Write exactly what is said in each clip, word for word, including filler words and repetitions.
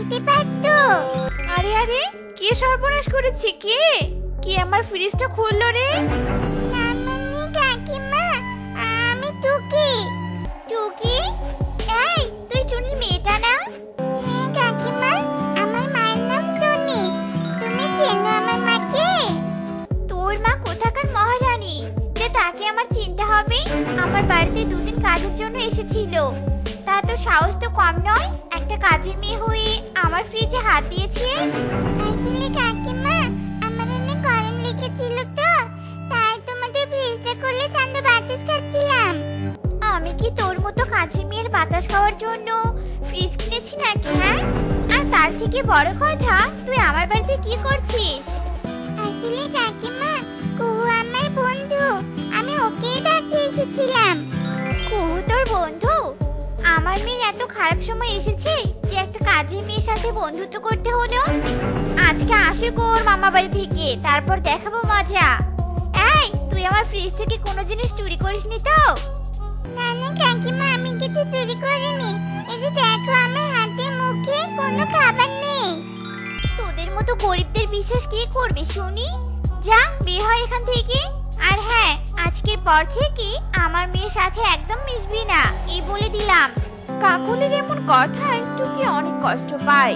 হতে পারতো। আরে আরে, কে সর্বনাশ করেছে? কে কি আমার ফ্রিজটা খুললো রে? না মানে কাকিমা, আমি টুকি। টুকি? এই তুই টুনির মেয়েটা না? হ্যাঁ কাকিমা, আমার মায়ের নাম টুনি। তুমি চেনো আমার মাকে? তোর মা কোথাকার মহারানী যে তাকে আমার চিনতে হবে? আমার বাড়িতে দুদিন কাজের জন্য এসেছিল, তা তো সাহস তো কম নয়, একটা কাজের মেয়ে হয়ে আমার ফ্রিজে হাত দিয়েছিস। আসলে কাকিমা, আমার অনেক গরম লেগেছিল তো, তাই তোমাদের ফ্রিজটা খুলে ঠান্ডা বাতাস খাচ্ছিলাম। আমি কি তোর মতো কাজের মেয়ের বাতাস খাওয়ার জন্য ফ্রিজ কিনেছি নাকি? হ্যাঁ, আর তার থেকে বড় কথা, তুই আমার বাড়িতে কি করছিস? আসলে কাকিমা, কুহু আমার বন্ধু, আমি ওকেই ডাকতে এসেছিলাম। কুহু তোর বন্ধু? আমার মেয়ের এত খারাপ সময় এসেছে যে একটা কাজের মেয়ের সাথে বন্ধুত্ব করতে হলো। আজকে আসুক ওর মামা বাড়ি থেকে, তারপর দেখাবো মজা। এই তুই আমার ফ্রিজ থেকে কোনো জিনিস চুরি করিসনি তো? না না কাকিমা, আমি কিছু চুরি করিনি। এই যে দেখো, আমার হাতে মুখে কোনো খাবার নেই। তোদের মতো গরিবদের বিশ্বাস কে করবে শুনি? যা বের হয় এখান থেকে। আর হ্যাঁ, আজকের পর থেকে আমার মেয়ের সাথে একদম মিশবি না, এই বলে দিলাম। কাকুলির এমন কথায় টুকি অনেক কষ্ট পায়।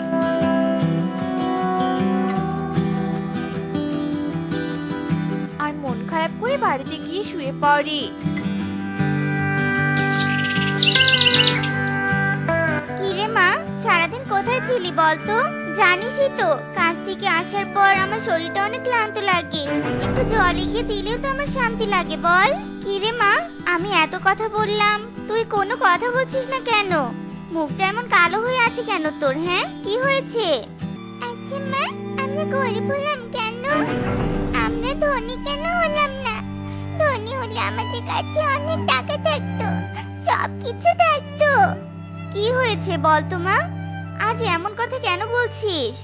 আর মন খারাপ করে বাড়িতে গিয়ে শুয়ে পড়ে। কিরে মা, সারাদিন কোথায় ছিলি বলতো? জানিসই তো, কাজ থেকে আসার পর আমার শরীরটা অনেক ক্লান্ত লাগে, একটু জলে গিয়ে দিলেও তো আমার শান্তি লাগে। বল কিরে মা, আমি এত কথা বললাম, তুই কোনো কথা বলছিস না কেন? মুখটা এমন কালো হয়ে আছে কেন তোর? হ্যাঁ, কি হয়েছে? আচ্ছা মা, আমরা গরিব হলাম কেন? আমরা ধনী কেন হলাম না? ধনী হলে আমাদের কাছে অনেক টাকা থাকতো, সব কিছু থাকতো। কি হয়েছে বল তো মা, আজ এমন কথা কেন বলছিস?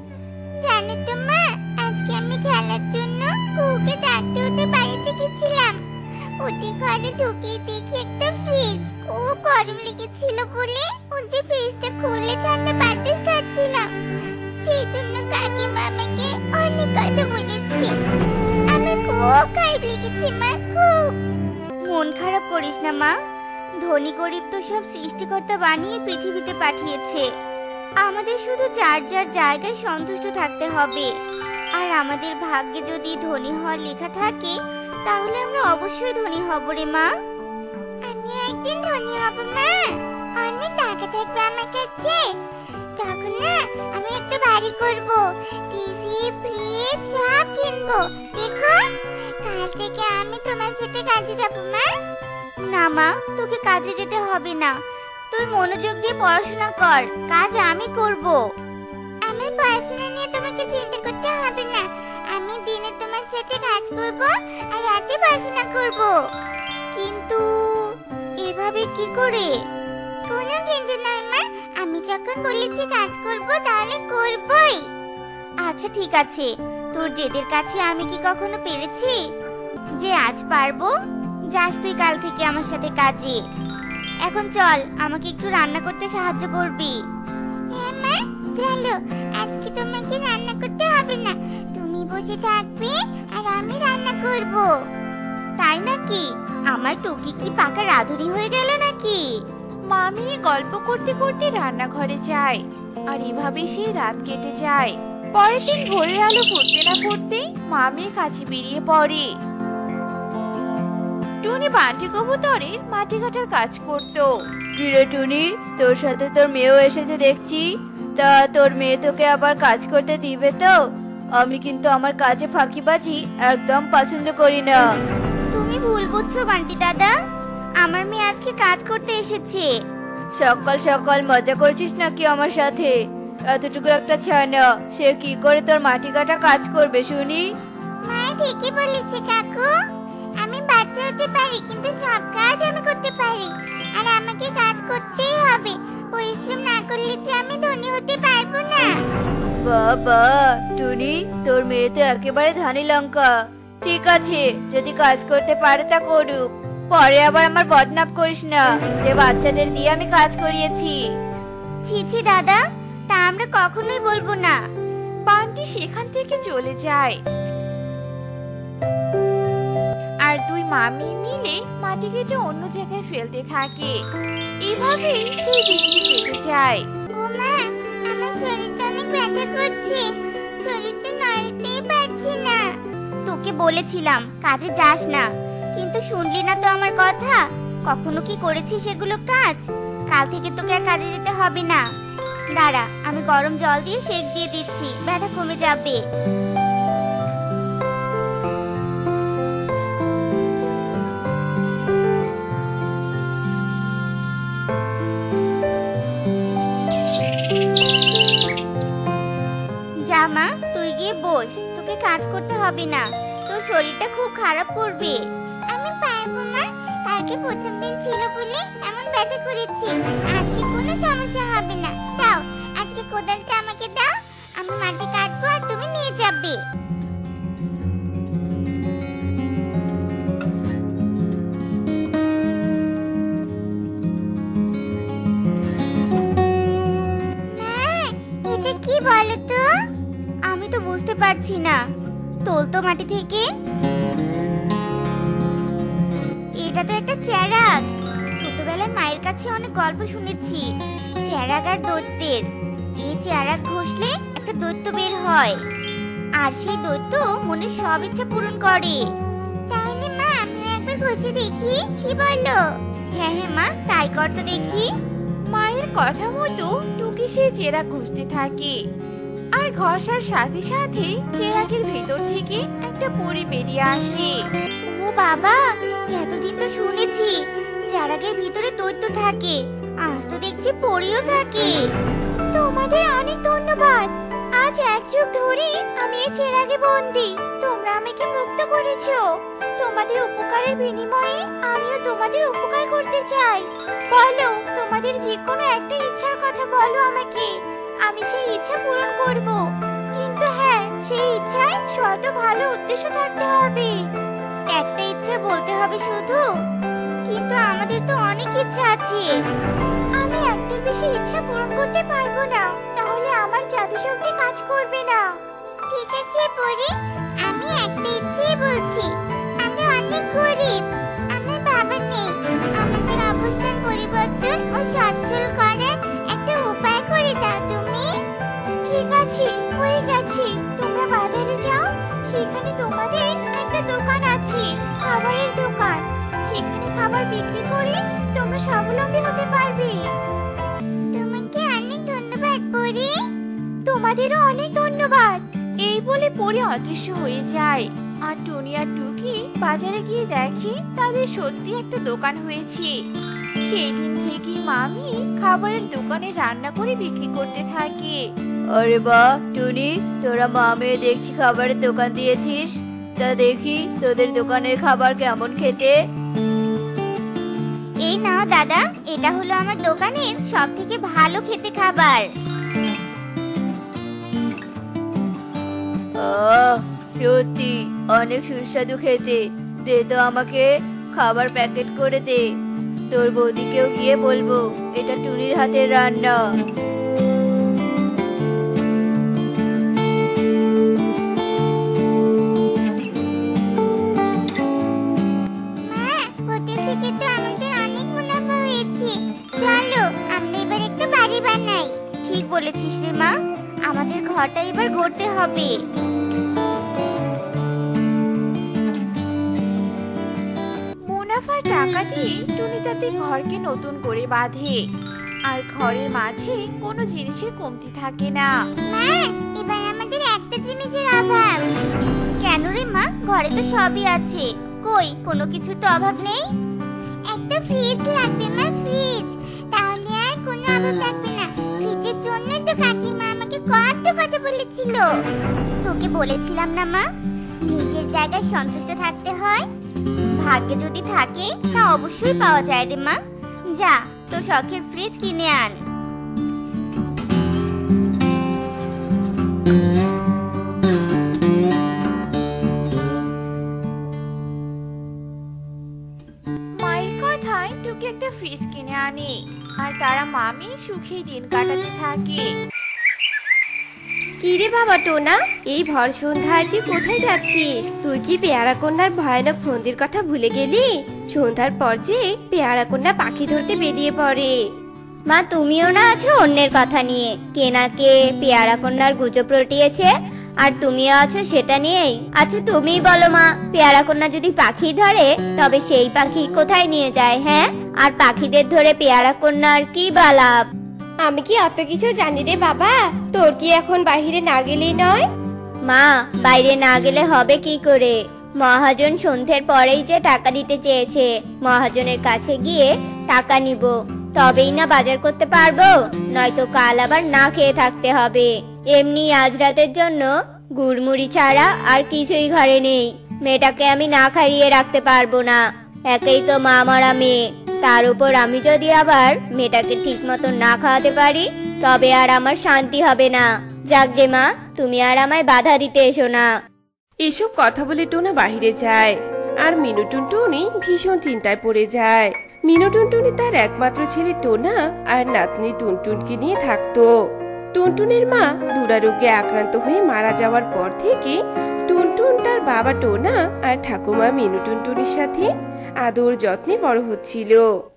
জানো তো মা, আজকে আমি খেলার জন্য কুহুকে ডাকতে ওদের বাড়িতে গেছিলাম। ওদের ঘরে ঢুকে দেখি একটা ফ্রিজ, খুব গরম লেগেছিল বলে ওদের ফ্রিজটা খুলে ঠান্ডা বাতাস খাচ্ছিলাম। সেই জন্য কাকিমা আমাকে অনেক কথা বলেছে। আমার খুব খারাপ লেগেছে মা, খুব। মন খারাপ করিস না মা, ধনী গরিব তো সব সৃষ্টিকর্তা বানিয়ে পৃথিবীতে পাঠিয়েছে। আমাদের শুধু যার যার জায়গায় সন্তুষ্ট থাকতে হবে। আর আমাদের ভাগ্যে যদি ধনী হওয়ার লেখা থাকে, তাহলে আমরা অবশ্যই ধনী হব রে মা। আমি একদিন ধনী হব মা, অনেক টাকা থাকবে আমার কাছে। তখন না আমি একটা বাড়ি করব, টিভি ফ্রিজ সব কিনবো। দেখো, কাল থেকে আমি তোমার সাথে কাজে যাব মা। না মা, তোকে কাজে যেতে হবে না, তুই মনোযোগ দিয়ে পড়াশোনা কর, কাজ আমি করব। আমার পড়াশোনা নিয়ে তোমাকে চিন্তা করতে হবে না, আমি দিনে তোমার সাথে কাজ করব আর রাতে পড়াশোনা করব। কিন্তু এভাবে কি করে? কোনো কিন্তু নয় মা, আমি যখন বলেছি কাজ করব তাহলে করবই। আচ্ছা ঠিক আছে, তোর জেদের কাছে আমি কি কখনো পেরেছি যে আজ পারবো? যাস তুই কাল থেকে আমার সাথে কাজে। এখন চল, আমাকে একটু রান্না করতে সাহায্য করবি। হ্যাঁ মা, চলো, আজকে তোমাকে রান্না করতে হবে না, তুমি বসে থাকবে আর আমি রান্না করব। তাই নাকি? আমার টুকি কি পাকা রাঁধুনি হয়ে গেল নাকি? মামি গল্প করতে করতে রান্নাঘরে যায়, আর এভাবে সেই রাত কেটে যায়। পরের দিন ভোরের আলো ফুটতে না ফুটতেই মামি কাজে বেরিয়ে পড়ে। টুনি বান্টি কবুতরের মাটি কাটার কাজ করতো। কিরে টুনি, তোর সাথে তোর মেয়েও এসেছে দেখছি, তা তোর মেয়ে তোকে আবার কাজ করতে দিবে তো? আমি কিন্তু আমার কাজে ফাঁকিবাজি একদম পছন্দ করি না। তুমি ভুল বুঝছো বান্টি দাদা, আমার মেয়ে আজকে কাজ করতে এসেছে। সকাল সকাল মজা করছিস নাকি আমার সাথে? এতটুকু একটা ছানা, সে কি করে তোর মাটি কাটা কাজ করবে শুনি? মা ঠিকই বলেছে কাকু, আমি বাচ্চা হতে পারি কিন্তু সব কাজ আমি করতে পারি, আর আমাকে কাজ করতেই হবে। পরিশ্রম না করলে যে আমি ধনী হতে পারবো না। বাবা টুনি, তোর মেয়ে তো একেবারে ধানি লঙ্কা। ঠিক আছে, যদি কাজ করতে পারে তা করুক, পরে আবার আমার বদনাম করিস না যে বাচ্চাদের দিয়ে আমি কাজ করিয়েছি। ছি ছি দাদা, তা আমরা কখনোই বলবো না। বানটি সেখান থেকে চলে যায় আর দুই মামি মিলে মাটি কেটে অন্য জায়গায় ফেলতে থাকে। এভাবেই সেই দিনটি কেটে যায়। ও মা, আমার শরীরটা অনেক ব্যথা করছে, শরীরটা নড়তেই পারছি না। তোকে বলেছিলাম কাজে যাস না, কিন্তু শুনলি না তো আমার কথা। কখনো কি করেছিস সেগুলো কাজ? কাল থেকে তোকে আর কাজে যেতে হবে না। দাঁড়া, আমি গরম জল দিয়ে সেক দিয়ে দিচ্ছি, ব্যথা কমে যাবে। যা মা, তুই গিয়ে বস, তোকে কাজ করতে হবে না, তোর শরীরটা খুব খারাপ করবে। আমি পারবো মা, কালকে প্রথম দিন ছিল বলে এমন ব্যথা করেছি, আজকে কোনো সমস্যা হবে না। দাও, আজকে কোদালটা আমাকে দাও, আমি মাটি কাটবো আর তুমি নিয়ে যাবে। এটা কি বলো তো? আমি তো বুঝতে পারছি না। তোল তো মাটি থেকে। এটা তো একটা চেরাগ। ছোটবেলায় মায়ের কাছে অনেক গল্প শুনেছি চেরাগ আর দৈত্যের। এই চেরাগ ঘষলে একটা দৈত্য বের হয়, আর সেই দৈত্য মনের সব ইচ্ছা পূরণ করে। তাহলে মা, আমি একবার ঘষে দেখি, কি বলো? হ্যাঁ হ্যাঁ মা, তাই কর তো দেখি। মায়ের কথা মতো টুকি সেই চেরাগ ঘষতে থাকে আর ঘষার সাথে সাথে চেরাগের ভেতর থেকে একটা পরী বেরিয়ে আসে। ও বাবা, এতদিন তো শুনেছি চেরাগের ভিতরে দৈত্য থাকে, আজ তো দেখছি পরীও থাকে। তোমাদের অনেক ধন্যবাদ। আজ এক যুগ ধরে আমি এই চেরাগে বন্দি, তোমরা আমাকে মুক্ত করেছো। তোমাদের উপকারের বিনিময়ে আমিও তোমাদের উপকার করতে চাই। বলো, তোমাদের যে কোনো একটা ইচ্ছার কথা বলো আমাকে, আমি সেই ইচ্ছা পূরণ করব। কিন্তু হ্যাঁ, সেই ইচ্ছায় শত ভালো উদ্দেশ্য থাকতে হবে। একটা ইচ্ছা বলতে হবে শুধু? কিন্তু আমাদের তো অনেক ইচ্ছা আছে। আমি একটার বেশি ইচ্ছা পূরণ করতে পারবো না, তাহলে আমার জাদু শক্তি কাজ করবে না। ঠিক আছে পরি, আমি একটা ইচ্ছেই বলছি। আমরা অনেক গরিব, আমার বাবা নেই, আমাদের অবস্থান পরিবর্তন ও সচ্ছল করার একটা উপায় করে দাও তুমি। ঠিক আছে, হয়ে গেছে। তোমরা বাজারে যাও, সেখানে তোমাদের একটা দোকান আছে, খাবারের দোকান। সেখানে খাবার বিক্রি করে তোমরা স্বাবলম্বী হতে পারবে। তোমাকে অনেক ধন্যবাদ পরি। তোমাদেরও অনেক ধন্যবাদ। এই বলে পরে অদৃশ্য হয়ে যায় আর টুনি আর টুকি বাজারে গিয়ে দেখে তাদের সত্যি একটা দোকান হয়েছে। সেই দিন থেকে মামি খাবারের দোকানে রান্না করে বিক্রি করতে থাকে। আরে বাহ টুনি, তোরা মা মেয়ে দেখছি খাবারের দোকান দিয়েছিস। তা দেখি তোদের দোকানের খাবার কেমন খেতে। এই নাও দাদা, এটা হলো আমার দোকানের সব থেকে ভালো খেতে খাবার। আহ, সত্যি অনেক সুস্বাদু খেতে। দে তো আমাকে খাবার প্যাকেট করে দে। তোর বৌদিকেও গিয়ে বলবো এটা টুনির হাতের রান্না। মা, হোটেল থেকে তো আমাদের অনেক মুনাফা হয়েছে, চলো আমরা এবার একটা বাড়ি বানাই। ঠিক বলেছিস রে মা, আমাদের ঘরটা এবার গড়তে হবে। মুনাফার টাকা দিয়ে টুনি তাদের ঘরকে নতুন করে বাঁধে আর ঘরের মাঝে কোনো জিনিসের কমতি থাকে না। মা, এবার আমাদের একটা জিনিসের অভাব। কেন রে মা, ঘরে তো সবই আছে, কই কোনো কিছু তো অভাব নেই। একটা ফ্রিজ লাগবে মা, ফ্রিজ, তাহলে আর কোনো অভাব থাকবে না। ফ্রিজের জন্য তো কাকিমা আমাকে কত কথা বলেছিল। তোকে বলেছিলাম না মা, নিজের জায়গায় সন্তুষ্ট থাকতে হয়। ভাগ্যে যদি থাকে তা অবশ্যই পাওয়া যায় রে মা। যা, তোর শখের ফ্রিজ কিনে আন। মায়ের কথায় টুকি একটা ফ্রিজ কিনে আনে আর তারা মামি সুখে দিন কাটাতে থাকে। কি রে বাবা টোনা, এই ভর সন্ধ্যায় তুই কোথায় যাচ্ছিস? তুই কি পেয়ারা কন্যার ভয়ানক ফন্দির কথা ভুলে গেলি? সন্ধ্যার পর যে পেয়ারা কন্যা পাখি ধরতে বেরিয়ে পড়ে। মা, তুমিও না আছো অন্যের কথা নিয়ে, কে না কে পেয়ারা কন্যার গুজব রটিয়েছে, আর তুমিও আছো সেটা নিয়েই। আচ্ছা তুমিই বলো মা, পেয়ারা কন্যা যদি পাখি ধরে তবে সেই পাখি কোথায় নিয়ে যায়? হ্যাঁ, আর পাখিদের ধরে পেয়ারা কন্যার কি বা লাভ? আমি কি অত কিছু জানি রে বাবা? তোর কি এখন বাইরে না গেলেই নয়? মা, বাইরে না গেলে হবে কি করে? মহাজন সন্ধ্যের পরেই যে টাকা দিতে চেয়েছে, মহাজনের কাছে গিয়ে টাকা নিব, তবেই না বাজার করতে পারবো, নয়তো কাল আবার না খেয়ে থাকতে হবে। এমনি আজ রাতের জন্য গুড়মুড়ি ছাড়া আর কিছুই ঘরে নেই। মেয়েটাকে আমি না খাইয়ে রাখতে পারবো না, একেই তো মা মারা মেয়ে, তার উপর আমি যদি আবার মেয়েটাকে ঠিক মতো না খাওয়াতে পারি তবে আর আমার শান্তি হবে না। যাক গে মা, তুমি আর আমায় বাধা দিতে এসো না। এসব কথা বলে টোনা বাহিরে যায়, আর মিনু টুনটুনি ভীষণ চিন্তায় পড়ে যায়। মিনু টুনটুনি তার একমাত্র ছেলে টোনা আর নাতনি টুনটুনকে নিয়ে থাকতো। টুনটুনের মা দুরারোগ্যে আক্রান্ত হয়ে মারা যাওয়ার পর থেকে টুনটুন তার বাবা টোনা আর ঠাকুমা মিনু টুনটুনির সাথে আদর যত্নে বড় হচ্ছিল।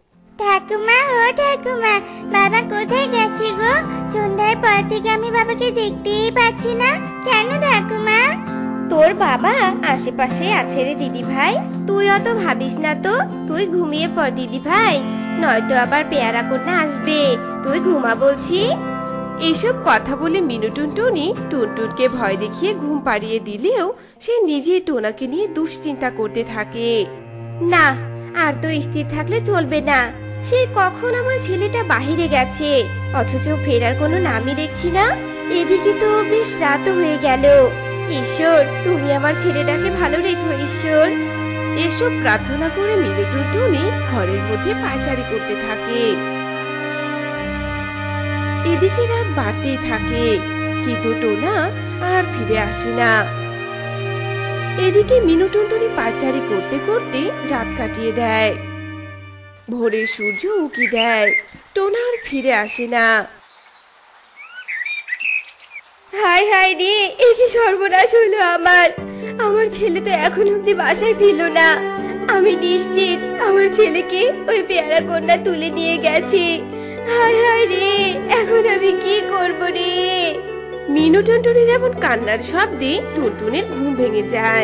ঠাকুমা, ও ঠাকুমা, বাবা কোথায় গেছে গো? সন্ধ্যার পর থেকে আমি বাবাকে দেখতেই পাচ্ছি না, কেন ঠাকুমা? তোর বাবা আশেপাশে আছে রে দিদি ভাই, তুই অত ভাবিস না তো। তুই ঘুমিয়ে পড় দিদি ভাই, নয়তো আবার পেয়ারা কন্যা আসবে। তুই ঘুমা বলছি। এইসব কথা বলে মিনু টুনটুনি টুনটুনকে ভয় দেখিয়ে ঘুম পাড়িয়ে দিলেও সে নিজেই টোনাকে নিয়ে দুশ্চিন্তা করতে থাকে। না, আর তো স্থির থাকলে চলবে না। সে কখন আমার ছেলেটা বাহিরে গেছে, অথচ ফেরার কোনো নামই দেখছি না। এদিকে তো বেশ রাত হয়ে গেল। ঈশ্বর, তুমি আমার ছেলেটাকে ভালো রেখো ঈশ্বর। এসব প্রার্থনা করে মিনু টুনটুনি ঘরের মধ্যে পায়চারি করতে থাকে। এদিকে রাত বাড়তেই থাকে, কিন্তু টোনা আর ফিরে আসে না। এদিকে মিনু টুনটুনি পায়চারি করতে করতে রাত কাটিয়ে দেয়। ভোরের সূর্য উকি দেয়, টোনা আর ফিরে আসে না। হাই হাই রে, এ কি সর্বনাশ হলো আমার। আমার ছেলে তো এখন অব্দি বাসায় ফিরল না। আমি নিশ্চিত আমার ছেলেকে ওই পেয়ারা কন্যা তুলে নিয়ে গেছে। হাই হাই রে, এখন আমি কি করব রে? মিনু টুনটুনির এমন কান্নার শব্দে টুনটুনের ঘুম ভেঙে যায়।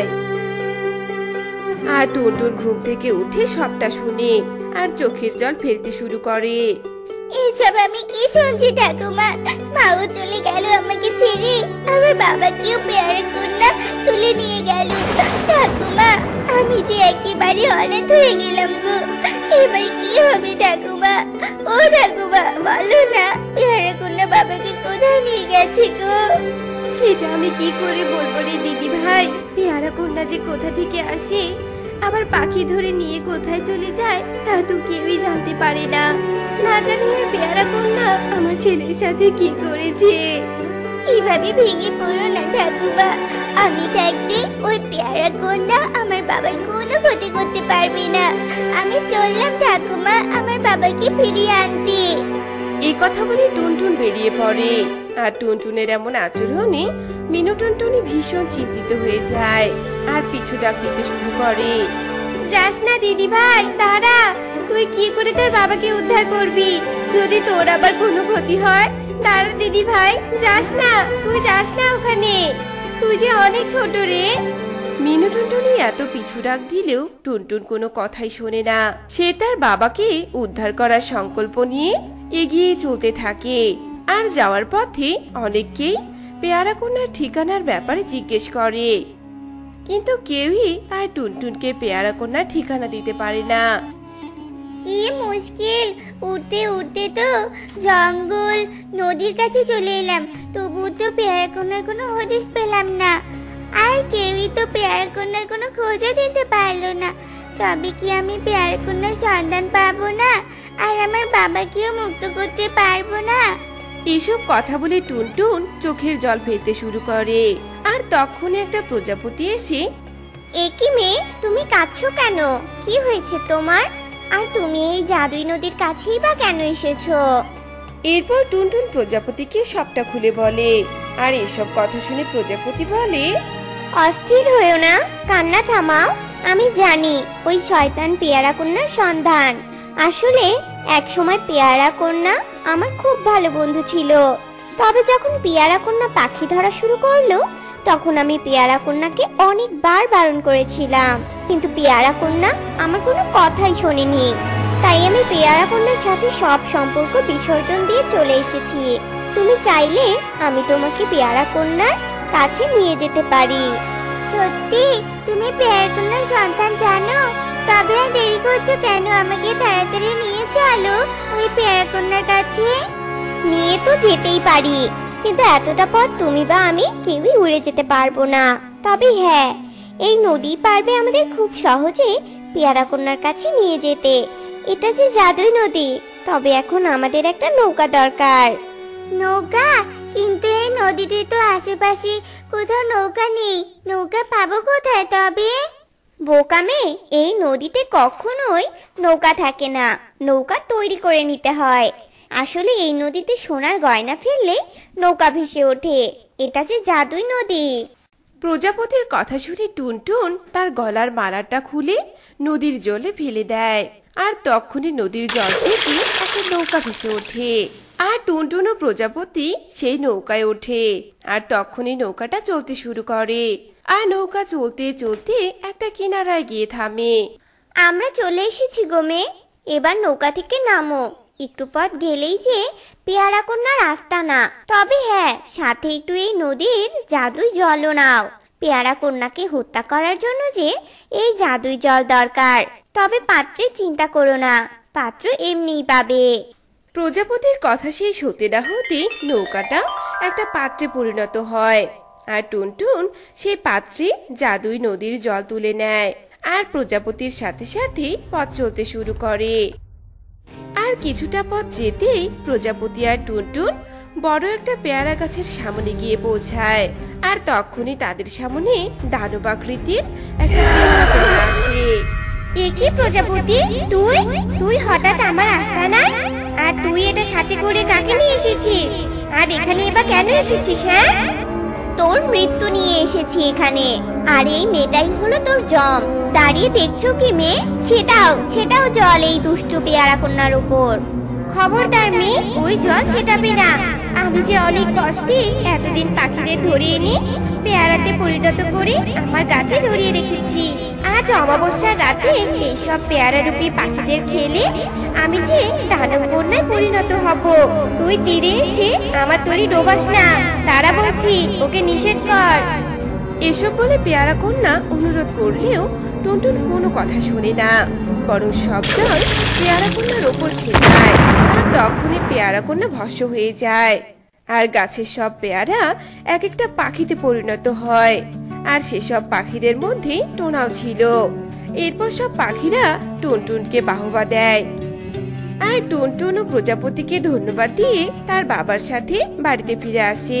আর টুনটুন ঘুম থেকে উঠে সবটা শুনে আর চোখের জল ফেলতে শুরু করে। এসব আমি কি শুনছি ঠাকুমা? মাও চলে গেল আমাকে ছেড়ে, আমার বাবাকেও পেয়ারা কন্যা তুলে নিয়ে গেল। ঠাকুমা, আমি যে একেবারে অনাথ হয়ে গেলাম গো, এবার কি হবে ঠাকুমা? ও ঠাকুমা, বলো না, পেয়ারা কন্যা বাবাকে কোথায় নিয়ে গেছে গো? সেটা আমি কি করে বলবো রে দিদি ভাই? পেয়ারা কন্যা যে কোথা থেকে আসে, আবার পাখি ধরে নিয়ে কোথায় চলে যায় তা তো কেউই জানতে পারে না। না জানি ওই পেয়ারা কন্যা আমার ছেলের সাথে কি করেছে। এভাবে ভেঙে পড়ো না ঠাকুমা, আমি থাকতে ওই পেয়ারা কন্যা আমার বাবার কোনো ক্ষতি করতে পারবে না। আমি চললাম ঠাকুমা আমার বাবাকে ফিরিয়ে আনতে। এই কথা বলে টুনটুন বেরিয়ে পড়ে। আর টুনটুনের এমন আচরণে মিনু টুনটুনি ভীষণ চিন্তিত হয়ে যায় আর পিছু ডাক দিতে শুরু করে। যাস না দিদি ভাই, দাঁড়া। তুই কি করে তোর বাবাকে উদ্ধার করবি? যদি তোর আবার কোনো ক্ষতি হয়? দাঁড়া দিদি ভাই, যাস না, তুই যাস না ওখানে। তুই যে অনেক ছোট রে। মিনু টুনটুনি এত পিছু ডাক দিলেও টুনটুন কোনো কথাই শোনে না। সে তার বাবাকে উদ্ধার করার সংকল্প নিয়ে এগিয়ে চলতে থাকে। আর যাওয়ার পথে অনেককেই পেয়ারা কন্যার ঠিকানার ব্যাপারে জিজ্ঞেস করে, কিন্তু কেউই আর টুনটুনকে পেয়ারা কন্যার ঠিকানা দিতে পারে না। কি মুশকিল, উঠতে উঠতে তো জঙ্গল নদীর কাছে চলে এলাম, তবু তো পেয়ারা কন্যার কোনো হদিস পেলাম না। আর কেউই তো পেয়ারা কন্যার কোনো খোঁজও দিতে পারলো না। তবে কি আমি পেয়ারা কন্যার সন্ধান পাবো না, আর আমার বাবাকেও মুক্ত করতে পারবো না? এসব কথা বলে টুনটুন চোখের জল ফেলতে শুরু করে। আর তখন একটা প্রজাপতি এসে, একি মেয়ে, তুমি কাঁদছো কেন? কি হয়েছে তোমার? আর তুমি এই জাদুই নদীর কাছেই বা কেন এসেছো? এরপর টুনটুন প্রজাপতিকে সবটা খুলে বলে। আর এসব কথা শুনে প্রজাপতি বলে, অস্থির হয়েও না, কান্না থামাও। আমি জানি ওই শয়তান পেয়ারা কন্যার সন্ধান। আসলে এক সময় পেয়ারা কন্যা আমার খুব ভালো বন্ধু ছিল। তবে যখন পেয়ারা কন্যা পাখি ধরা শুরু করলো, তখন আমি পেয়ারা কন্যাকে অনেকবার বারণ করেছিলাম, কিন্তু পেয়ারা কন্যা আমার কোনো কথাই শোনেনি। তাই আমি পেয়ারা কন্যার সাথে সব সম্পর্ক বিসর্জন দিয়ে চলে এসেছি। তুমি চাইলে আমি তোমাকে পেয়ারা কন্যার কাছে নিয়ে যেতে পারি। সত্যি তুমি পেয়ারা কন্যার সন্তান জানো? তবে আর দেরি করছো কেন? আমাকে তাড়াতাড়ি নিয়ে চলো ওই পেয়ারা কন্যার কাছে। নিয়ে তো যেতেই পারি, কিন্তু এতটা পথ তুমি বা আমি কেউই উড়ে যেতে পারবো না। তবে হ্যাঁ, এই নদী পারবে আমাদের খুব সহজে পেয়ারা কন্যার কাছে নিয়ে যেতে। এটা যে জাদুই নদী, তবে এখন আমাদের একটা নৌকা দরকার। নৌকা? কিন্তু এই নদীতে তো আশেপাশে কোথাও নৌকা নেই। নৌকা পাবো কোথায় তবে? বোকামে, এই নদীতে কখনোই নৌকা থাকে না, নৌকা তৈরি করে নিতে হয়। আসলে এই নদীতে সোনার গয়না ফেললে নৌকা ভেসে ওঠে। এটা যে জাদুই নদী। প্রজাপতির কথা শুনে টুনটুন তার গলার মালাটা খুলে নদীর জলে ফেলে দেয়, আর তখনই নদীর জল থেকে একটা নৌকা ভেসে ওঠে। আর টুনটুন ও প্রজাপতি সেই নৌকায় ওঠে, আর তখনই নৌকাটা চলতে শুরু করে। আর নৌকা চলতে চলতে একটা কিনারায় গিয়ে থামে। আমরা চলে এসেছি গো মেয়ে, এবার নৌকা থেকে নামো। একটু পথ গেলেই যে পেয়ারা কন্যার আস্তানা। তবে হ্যাঁ, সাথে একটু এই নদীর জাদুই জলও নাও। পেয়ারা কন্যাকে হত্যা করার জন্য যে এই জাদুই জল দরকার। তবে পাত্রের চিন্তা করো না, পাত্র এমনিই পাবে। প্রজাপতির কথা শেষ হতে না হতে নৌকাটা একটা পাত্রে পরিণত হয়, আর টুনটুন সেই পাত্রে জাদুই নদীর জল তুলে নেয়, আর প্রজাপতির সাথে সাথে পথ চলতে শুরু করে। আর কিছুটা পথ যেতেই প্রজাপতি আর টুনটুন বড় একটা পেয়ারা গাছের সামনে গিয়ে পৌঁছায়। আর তখনই তাদের সামনে দানব আকৃতির একটা পেয়ারা চলে আসে। এ কি প্রজাপতি, তুই তুই হঠাৎ আমার আস্তানায়? আর তুই এটা সাথে করে কাকে নিয়ে এসেছিস? আর এখানে এবার কেন এসেছিস? হ্যাঁ, তোর মৃত্যু নিয়ে এসেছি এখানে। আর এই মেয়েটাই হলো তোর জম। দাঁড়িয়ে দেখছো কি মেয়ে? ছেটাও ছেটাও জল এই দুষ্টু পেয়ারা কন্যার উপর। খবরদার মেয়ে, ওই জল ছেটাবে না। আমি যে অনেক কষ্টে এতদিন পাখিদের ধরে এনে পেয়ারাতে পরিণত করে আমার গাছে ধরিয়ে রেখেছি। আজ অমাবস্যার রাতে এইসব পেয়ারা রূপী পাখিদের খেলে আমি যে দানব কন্যায় পরিণত হব। তুই তীরে এসে আমার তরি ডোবাস না, তারা বলছি, ওকে নিষেধ কর। এসব বলে পেয়ারা কন্যা অনুরোধ করলেও টুনটুন কোনো কথা শোনে না, বরং সব জল পেয়ারা কন্যার ওপর ছেটায়। আর তখনই পেয়ারা কন্যা ভস্ম হয়ে যায়, আর গাছের সব পেয়ারা এক একটা পাখিতে পরিণত হয়। আর সেসব পাখিদের মধ্যে টোনাও ছিল। এরপর সব পাখিরা টুনটুনকে বাহবা দেয়, আর টুনটুন ও প্রজাপতিকে ধন্যবাদ দিয়ে তার বাবার সাথে বাড়িতে ফিরে আসে।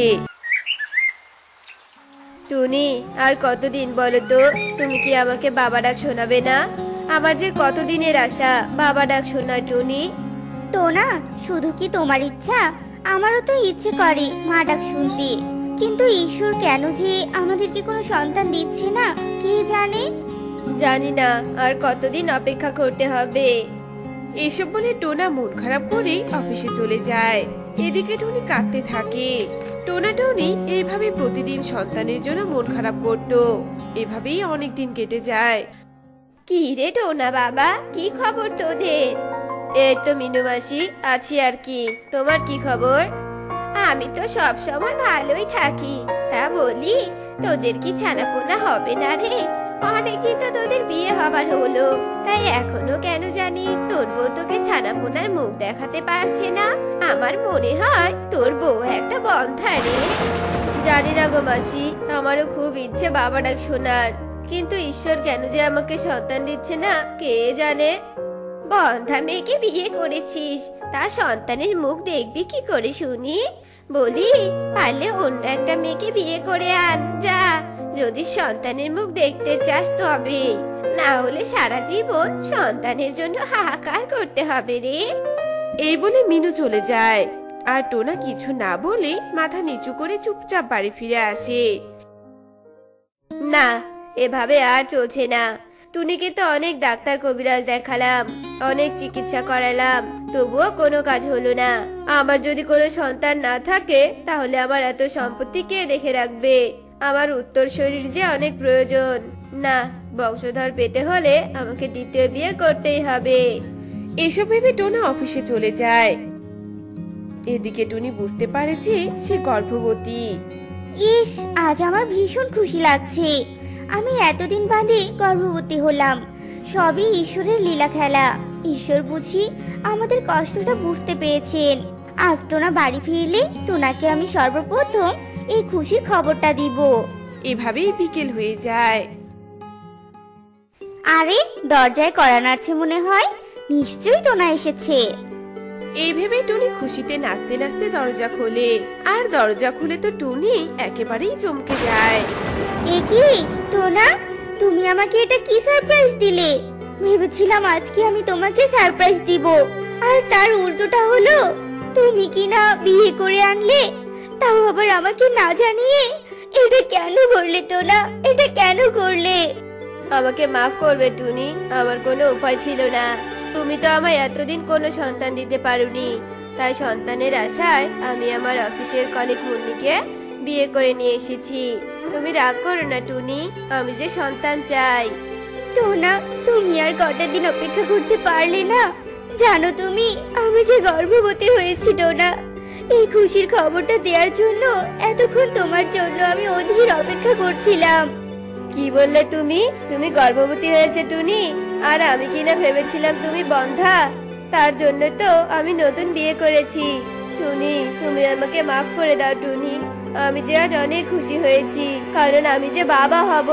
টুনি, আর কতদিন বলো তো, তুমি কি আমাকে বাবা ডাক শোনাবে না? আমার যে কতদিনের আশা বাবা ডাক শোনা। টুনি, টোনা, শুধু কি তোমার ইচ্ছা? আমারও তো ইচ্ছে করে মা ডাক শুনতে, কিন্তু ঈশ্বর কেন যে আমাদেরকে কোনো সন্তান দিচ্ছে না কে জানে। জানি না আর কতদিন অপেক্ষা করতে হবে। এসব বলে টোনা মন খারাপ করে অফিসে চলে যায়। এদিকে টুনি কাঁদতে থাকে। টোনা টুনি এইভাবে প্রতিদিন সন্তানের জন্য মন খারাপ করত। এভাবেই অনেক দিন কেটে যায়। কি রে টোনা বাবা, কি খবর তোদের? এই তো মিনু মাসি, আছি আর কি। তোমার কি খবর? আমি তো সব সময় ভালোই থাকি। তা বলি, তোদের কি ছানাপোনা হবে না রে? অনেকদিন তো তোদের বিয়ে হবার হলো, তাই এখনো কেন জানি তোর বউ তোকে ছানাপোনার মুখ দেখাতে পারছে না। আমার মনে হয় তোর বউ একটা বন্ধা রে। জানি না গো মাসি, আমারও খুব ইচ্ছে বাবা ডাক শোনার, কিন্তু ঈশ্বর কেন যে আমাকে সন্তান দিচ্ছে না কে জানে। বন্ধা মেয়েকে বিয়ে করেছিস, তা সন্তানের মুখ দেখবি কি করে শুনি? বলি, পারলে অন্য একটা মেয়েকে বিয়ে করে আন যা, যদি সন্তানের মুখ দেখতে চাস তবে, না হলে সারা জীবন সন্তানের জন্য হাহাকার করতে হবে রে। এই বলে মিনু চলে যায়। আর টোনা কিছু না বলে মাথা নিচু করে চুপচাপ বাড়ি ফিরে আসে। না, এভাবে আর চলছে না। টুনিকে তো অনেক ডাক্তার কবিরাজ দেখালাম, অনেক চিকিৎসা করালাম, তবুও কোনো কাজ হলো না। আমার যদি কোনো সন্তান না থাকে তাহলে আমার এত সম্পত্তি কে দেখে রাখবে? আমার উত্তরসূরির যে অনেক প্রয়োজন। না, বংশধর পেতে হলে আমাকে দ্বিতীয় বিয়ে করতেই হবে। এসব ভেবে টোনা অফিসে চলে যায়। এদিকে টুনি বুঝতে পারে যে সে গর্ভবতী। ইস, আজ আমার ভীষণ খুশি লাগছে। আমি এতদিন বাদে গর্ভবতী হলাম। সবই ঈশ্বরের লীলা খেলা। ঈশ্বর বুঝি আমাদের কষ্টটা বুঝতে পেরেছেন। আজ টোনা বাড়ি ফিরলে টোনাকে আমি সর্বপ্রথম এই খুশির খবরটা দিব। এভাবেই বিকেল হয়ে যায়। আরে, দরজায় কড়া নাড়ছে মনে হয়। নিশ্চয়ই টোনা এসেছে। এই ভেবে টুনি খুশিতে নাচতে নাচতে দরজা খোলে। আর দরজা খুলে তো টুনি একেবারেই চমকে যায়। এ কি টোনা, তুমি আমাকে এটা কি সারপ্রাইজ দিলে? ভেবেছিলাম আজকে আমি তোমাকে সারপ্রাইজ দিব, আর তার উল্টোটা হলো তুমি কি না বিয়ে করে আনলে, তাও আবার আমাকে না জানিয়ে। এটা কেন করলে টোনা? এটা কেন করলে? আমাকে মাফ করবে টুনি, আমার কোনো উপায় ছিল না। তুমি তো আমায় এতদিন কোনো সন্তান দিতে পারোনি, তাই সন্তানের আশায় আমি আমার অফিসের কলিগ মুন্নিকে বিয়ে করে নিয়ে এসেছি। তুমি রাগ করো না টুনি, আমি যে সন্তান চাই। টোনা, তুমি আর কটা দিন অপেক্ষা করতে পারলে না? জানো তুমি আমি যে গর্ভবতী হয়েছি টোনা। এই খুশির খবরটা দেওয়ার জন্য এতক্ষণ তোমার জন্য আমি অধীর অপেক্ষা করছিলাম। কি বললে তুমি? তুমি গর্ভবতী হয়েছে টুনি? আর আমি কিনা ভেবেছিলাম তুমি বন্ধা। তার জন্য তো আমি নতুন বিয়ে করেছি। টুনি, তুমি আমাকে মাফ করে দাও টুনি। আমি যে আজ অনেক খুশি হয়েছি, কারণ আমি যে বাবা হব।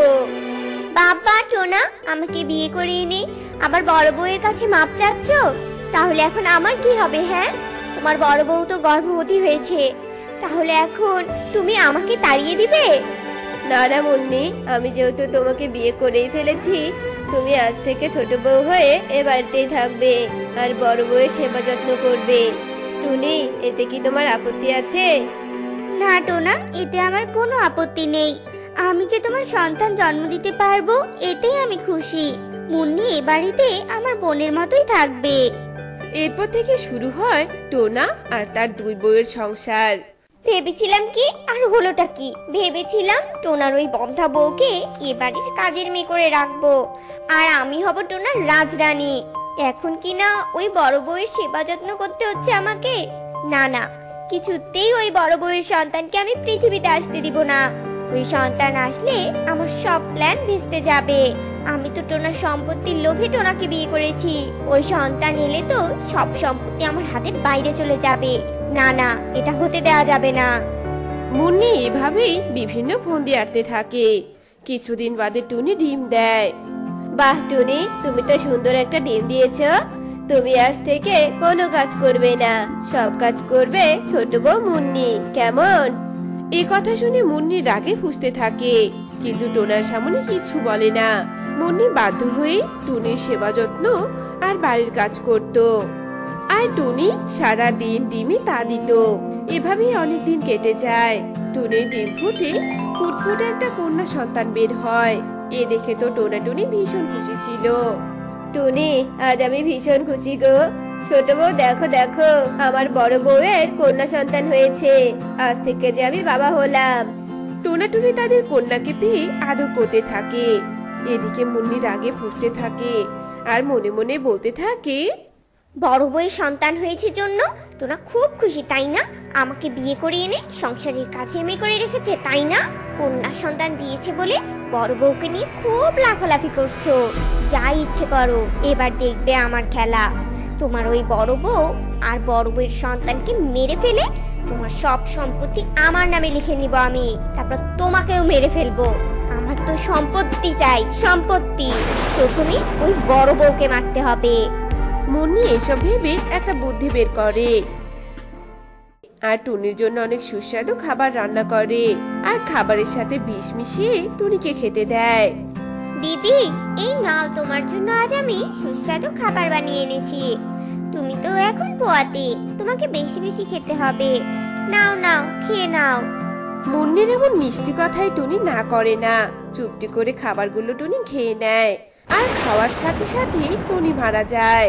বাবা, টোনা আমাকে বিয়ে করে এনে আবার বড় বউয়ের কাছে মাপ চাচ্ছ? তাহলে এখন আমার কি হবে? হ্যাঁ, তোমার বড় বউ তো গর্ভবতী হয়েছে, তাহলে এখন তুমি আমাকে তাড়িয়ে দিবে? না না মুন্নি, আমি যেহেতু তোমাকে বিয়ে করেই ফেলেছি, তুমি আজ থেকে ছোট বউ হয়ে এ বাড়িতেই থাকবে আর বড় বউয়ের সেবা যত্ন করবে। টুনি, এতে কি তোমার আপত্তি আছে? না টোনা, এতে আমার কোনো আপত্তি নেই। আমি যে তোমার সন্তান জন্ম দিতে পারবো এতেই আমি খুশি। মুন্নি এ বাড়িতে আমার বোনের মতোই থাকবে। এরপর থেকে শুরু হয় টোনা আর তার দুই বউয়ের সংসার। ভেবেছিলাম কি, আর হলোটা কি? ভেবেছিলাম টোনার ওই বন্ধা বউকে এ বাড়ির কাজের মেয়ে করে রাখবো, আর আমি হব টোনার রাজরানী। এখন কি না ওই বড় বউয়ের সেবা যত্ন করতে হচ্ছে আমাকে? না না, কিছুতেই ওই বড় বউয়ের সন্তানকে আমি পৃথিবীতে আসতে দিব না। ওই সন্তান আসলে আমার সব প্ল্যান ভেস্তে যাবে। আমি তো টোনার সম্পত্তির লোভে টোনাকে বিয়ে করেছি। ওই সন্তান এলে তো সব সম্পত্তি আমার হাতের বাইরে চলে যাবে। না না, এটা হতে দেওয়া যাবে না। মুন্নি এভাবেই বিভিন্ন ফন্দি আটতে থাকে। কিছুদিন বাদে টুনি ডিম দেয়। বাহ টুনি, তুমি তো সুন্দর একটা ডিম দিয়েছো। তুমি আজ থেকে কোনো কাজ করবে না, সব কাজ করবে ছোট বউ মুন্নি, কেমন? এই কথা শুনে মুন্নি রাগে ফুঁসতে থাকে, কিন্তু টোনার সামনে কিছু বলে না। মুন্নি বাধ্য হয়ে টুনির সেবা যত্ন আর বাড়ির কাজ করত, আর টুনি সারা দিন ডিমে তা দিত। এভাবেই অনেকদিন কেটে যায়। টুনির ডিম ফুটে ফুটফুটে একটা কন্যা সন্তান বের হয়। এ দেখে তো টোনা টুনি ভীষণ খুশি ছিল। টুনি, আজ আমি ভীষণ খুশি গো। ছোট বউ, দেখো দেখো, আমার বড় বউয়ের কন্যা সন্তান হয়েছে। আজ থেকে যে আমি বাবা হলাম। টোনা টুনি তাদের কন্যাকে পেয়ে আদর করতে থাকে। এদিকে মুন্নি রাগে ফুঁসতে থাকে আর মনে মনে বলতে থাকে, বড় বউয়ের সন্তান হয়েছে জন্য তোরা খুব খুশি তাই না? আমাকে বিয়ে করে এনে সংসারের কাছে মেয়ে করে রেখেছে তাই না? কন্যা সন্তান দিয়েছে বলে বড় বউকে নিয়ে খুব লাফালাফি করছো। যা ইচ্ছে করো, এবার দেখবে আমার খেলা। তোমার ওই বড় বউ আর বড় বউয়ের সন্তানকে মেরে ফেলে তোমার সব সম্পত্তি আমার নামে লিখে নিব আমি, তারপর তোমাকেও মেরে ফেলবো। আমার তো সম্পত্তি চাই, সম্পত্তি। প্রথমে ওই বড় বউকে মারতে হবে। মুন্নি এসব ভেবে একটা বুদ্ধি বের করে আর টুনির জন্য অনেক সুস্বাদু খাবার রান্না করে আর খাবারের সাথে বিষ মিশিয়ে টুনিকে খেতে দেয়। দিদি, এই নাও তোমার জন্য আজ আমি সুস্বাদু খাবার বানিয়ে এনেছি। তুমি তো এখন পোয়াতে, তোমাকে বেশি বেশি খেতে হবে। নাও নাও, খেয়ে নাও। মুন্নির এমন মিষ্টি কথায় টুনি না করে না, চুপটি করে খাবারগুলো টুনি খেয়ে নেয়। আর খাওয়ার সাথে সাথে টুনি মারা যায়।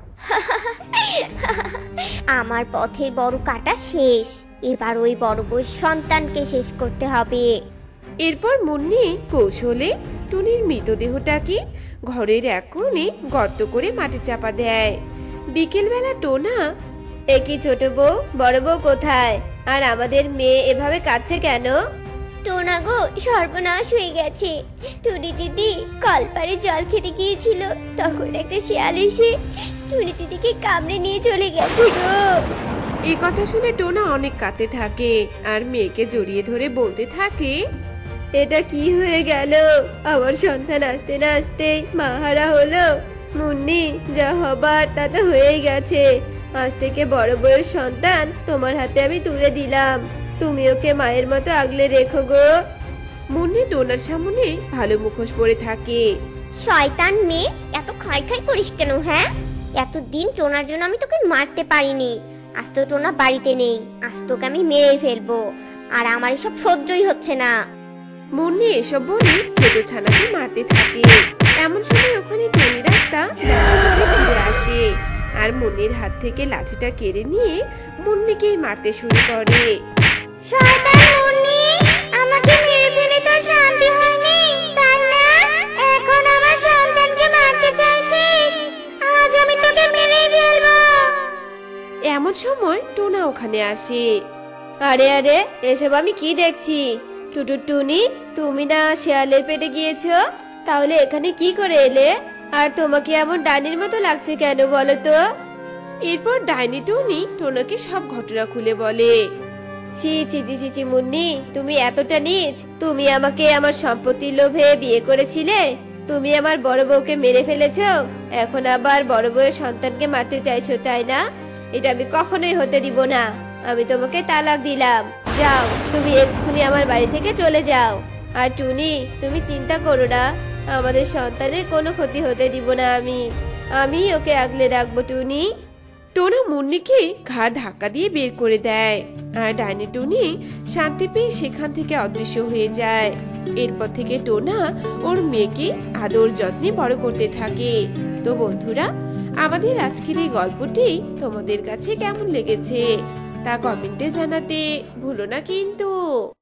আমার পথের বড় কাটা শেষ, এবার ওই বড় বউয়ের সন্তানকে শেষ করতে হবে। এরপর মুন্নি কৌশলে টুনির মৃতদেহটাকে ঘরের এক কোণে গর্ত করে মাটি চাপা দেয়। বিকেলবেলা টোনা, একই ছোট বউ, বড় বউ কোথায়? আর আমাদের মেয়ে এভাবে কাঁদছে কেন? টোনা গো, সর্বনাশ হয়ে গেছে। টুনি দিদি কলপারে জল খেতে গিয়েছিল, তখন একটা শিয়াল এসে টুনি দিদিকে কামড়ে নিয়ে চলে গেছে গো। এই কথা শুনে টোনা অনেক কাঁদতে থাকে আর মেয়েকে জড়িয়ে ধরে বলতে থাকে, এটা কি হয়ে গেল? আমার সন্তান আসতে না আসতেই মাহারা হলো। মুন্নি, যা হবার তা তো হয়েই গেছে। আজ থেকে বড় বউয়ের সন্তান তোমার হাতে আমি তুলে দিলাম, তুমি ওকে মায়ের মতো আগলে রেখো গো। মুন্নি টোনার সামনে ভালো মুখোশ পরে থাকে। শয়তান মেয়ে, এত খাই খাই করিস কেন? হ্যাঁ, এতদিন টোনার জন্য আমি তোকে মারতে পারিনি, আজ তো টোনা বাড়িতে নেই, আজ তোকে আমি মেরে ফেলবো। আর আমার এসব সহ্যই হচ্ছে না। মুন্নি এসব বলে ছোট ছানাকে মারতে থাকে। এমন সময় ওখানে টুনির একটা লাঠি ফিরে আসে আর মুন্নির হাত থেকে লাঠিটা কেড়ে নিয়ে মুন্নিকেই মারতে শুরু করে। শয়তান মুন্নি, আমাকে মেরে ফেলে তোর শান্তি হয়নি, তাই না? এখন আমার সন্তানকে মারতে চাইছিস? আজ আমি তোকে মেরে ফেলবো। এমন সময় টোনা ওখানে আসে। আরে আরে, এসব আমি কি দেখছি? টুটু টুনি, তুমি না শেয়ালের পেটে গিয়েছো? তাহলে এখানে কি করে এলে? আর তোমাকে এমন ডাইনির মতো লাগছে কেন বলো তো? এরপর ডাইনি টুনি টোনাকে সব ঘটনা খুলে বলে। ছি ছি ছি ছি ছি, মুন্নি, তুমি এতটা নীচ? তুমি আমাকে আমার সম্পত্তির লোভে বিয়ে করেছিলে, তুমি আমার বড় বউকে মেরে ফেলেছো, এখন আবার বড় বউয়ের সন্তানকে মারতে চাইছো, তাই না? এটা আমি কখনোই হতে দিব না। আমি তোমাকে তালাক দিলাম, যাও, তুমি এক্ষুনি আমার বাড়ি থেকে চলে যাও। আর টুনি, তুমি চিন্তা করো না, আমাদের সন্তানের কোনো ক্ষতি হতে দিব না আমি। আমি ওকে আগলে রাখবো টুনি। টোনা মুন্নিকে ঘাড় ধাক্কা দিয়ে বের করে দেয় আর ডাইনি টুনি শান্তি পেয়ে সেখান থেকে অদৃশ্য হয়ে যায়। এরপর থেকে টোনা ওর মেয়েকে আদর যত্নে বড় করতে থাকে। তো বন্ধুরা, আমাদের আজকের এই গল্পটি তোমাদের কাছে কেমন লেগেছে তা কমেন্টে জানাতে ভুলো না কিন্তু।